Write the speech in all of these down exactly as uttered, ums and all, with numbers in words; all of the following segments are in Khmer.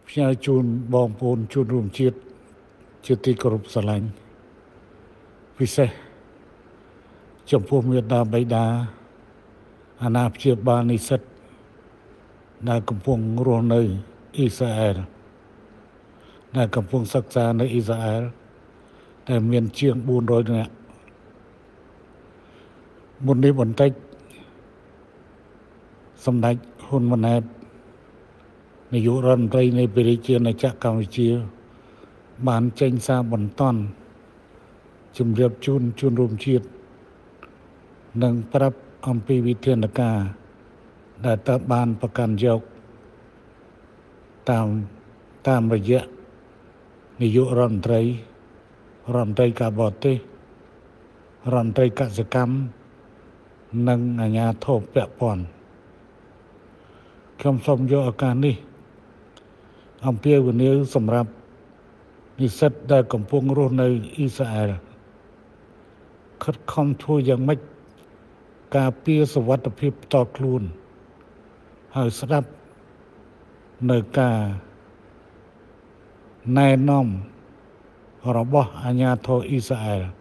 ផ្ញើជូនបងប្អូនជនរួមជាតិជាទីគោរពស្រឡាញ់ពិសេសចំពោះមេដាបៃតាអាណាព្យាបាលនិស្សិតដែលកំពុងរស់នៅអ៊ីស្រាអែលដែលកំពុងសិក្សានៅអ៊ីស្រាអែលដែលមានជាងបួនរយនាក់មុននេះបន្តិចសម្ដេចហ៊ុនម៉ាណែតនាយករដ្ឋមន្ត្រីនៃព្រះរាជាណាចក្រកម្ពុជាបានចេញសារបន្តន់ជម្រាបជូនជនរួមជាតិនិងប្រាប់អំពីវិធានការដែលត្រូវបានប្រកាន់យកតាមតាមរយៈនាយករដ្ឋមន្ត្រីរដ្ឋមន្ត្រីការបរទេសរដ្ឋមន្ត្រីកសិកម្មនិងអាជ្ញាធរពាក់ព័ន្ធខ្ញុំសូមយកឱកាសនេះអំពាវនាវសម្រាប់និស្សិតដែលកំពុងរស់នៅអ៊ីស្រាអែលខិតខំធ្វើយ៉ាងម៉េចការពារសុវត្ថិភាពផ្ទាល់ខ្លួនហើយស្ដាប់នៅការណែនាំរបស់អាជ្ញាធរអ៊ីស្រាអែល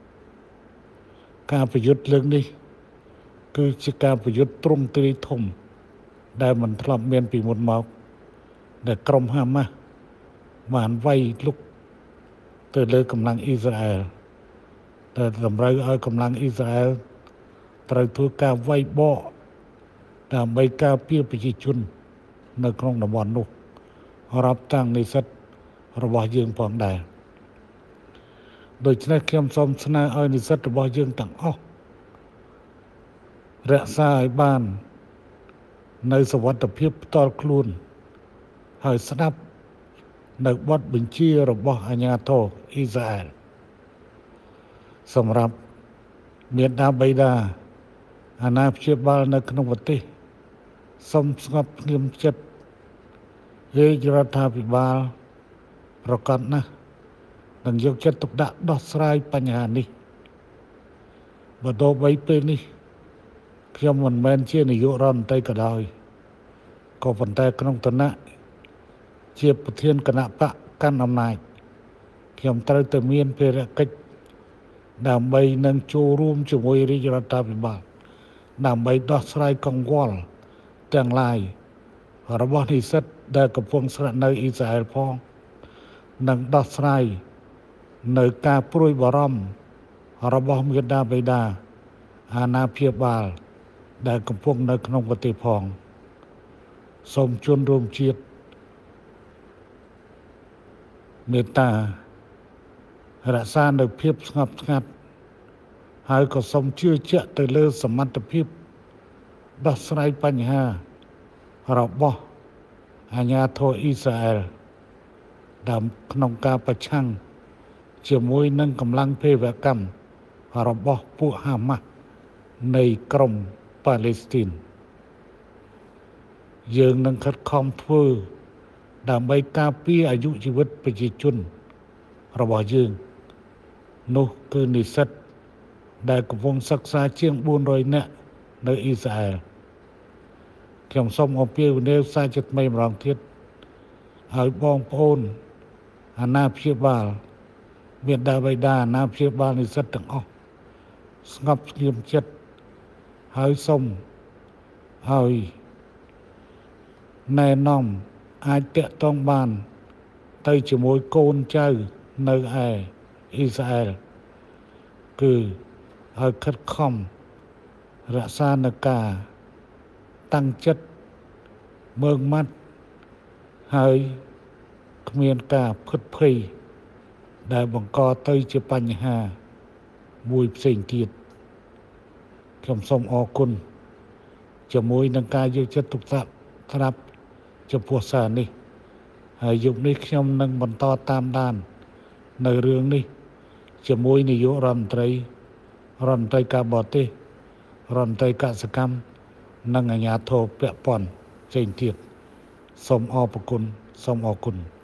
ការប្រយុទ្ធលើកនេះគឺជាការប្រយុទ្ធទ្រង់ទ្រាយធំដែលមិនធ្លាប់មានពីមុនមកដែលក្រុមហាម៉ាស់បានវាយលុកទៅលើកម្លាំងអ៊ីស្រាអែលដែលតម្រូវឲ្យកម្លាំងអ៊ីស្រាអែលត្រូវធ្វើការវាយបកដើម្បីការពារប្រជាជននៅក្នុងតំបន់នោះរាប់តាំងនិស្សិតរបស់យើងផងដែរដូច្នេះខ្ញុំសូមស្នើឲ្យនិស្សិតរបស់យើងទាំងអស់រក្សាឲ្យបាននៅសុវត្ថិភាពផ្ទាល់ខ្លួនហើយស្ដាប់នៅបទបញ្ជារបស់អាជ្ញាធរអ៊ីស្រាអែលសម្រាប់មេដាបៃតាអាណាព្យាបាលនៅក្នុងប្រទេសសូមស្ងប់ស្ងៀមចិត្តរាជរដ្ឋាភិបាលប្រកាសណាស់នឹងយកចិត្តទុកដាក់ដោះស្រាយបញ្ហានេះបើទោះបីពេលនេះខ្ញុំមិនមែនជានាយករដ្ឋមន្ត្រីក៏ដោយក៏ប៉ុន្តែក្នុងឋានៈជាប្រធានគណៈបកកាន់អំណាចខ្ញុំត្រូវតែមានភារកិច្ចដើម្បីនឹងចូលរួមជាមួយរាជរដ្ឋាភិបាលដើម្បីដោះស្រាយកង្វល់ទាំងឡាយរបស់និស្សិតដែលកំពុងស្នាក់នៅអ៊ីស្រាអែលផងនិងដោះស្រាយនៅការព្រួយបារម្ភរបស់មាតាបិតាអាណាព្យាបាលដែលកំពុងនៅក្នុងប្រទេសផងសូមជនរួមជាតិមេត្តារក្សានៅភាពស្ងប់ស្ងាត់ហើយក៏សូមជឿជាក់ទៅលើសមត្ថភាពដោះស្រាយបញ្ហារបស់អាជ្ញាធរអ៊ីស្រាអែលដើម្បីក្នុងការប្រឆាំងជាមួយនឹងកម្លាំងភេរវកម្មរបស់ពួកហាម៉ាស់នៃក្រមប៉ាឡេស្ទីនយើងនឹងខិតខំធ្វើដើម្បីការពារអាយុជីវិតប្រជាជនរបស់យើងនោះគឺនិស្សិតដែលកំពុងសិក្សាជាងបួនរយនាក់នៅអ៊ីស្រាអែលខ្ញុំសូមអំពាវនាវសារជាថ្មីម្ដងទៀតឲ្យបងប្អូនអាណាព្យាបាលមេដាបៃតាអាណាព្យាបាលនិស្សិតទាំងអស់ស្ងប់ស្ងៀមចិត្តហើយសូមឲ្យណែនាំអាចតាក់ទងបានទៅជាមួយកូនចៅនៅឯអ៊ីស្រាអែលគឺឲ្យខិតខំរក្សានូវការតាំងចិត្តមើងម៉ាត់ហើយគ្មានការផិតភ័យដែលបង្កទៅជាបញ្ហាមួយផ្សេងទៀតខ្ញុំសូមអរគុណជាមួយនឹងការយកចិត្តទុកដាក់ស្ដាប់ចំពោះសារនេះហើយយប់នេះខ្ញុំនឹងបន្តតាមដាននៅរឿងនេះជាមួយនាយករដ្ឋមន្ត្រីរដ្ឋមន្ត្រីការបរទេសរដ្ឋមន្ត្រីកសិកម្មនិងអាជ្ញាធរពាក់ព័ន្ធផ្សេងទៀតសូមអរគុណសូមអរគុណ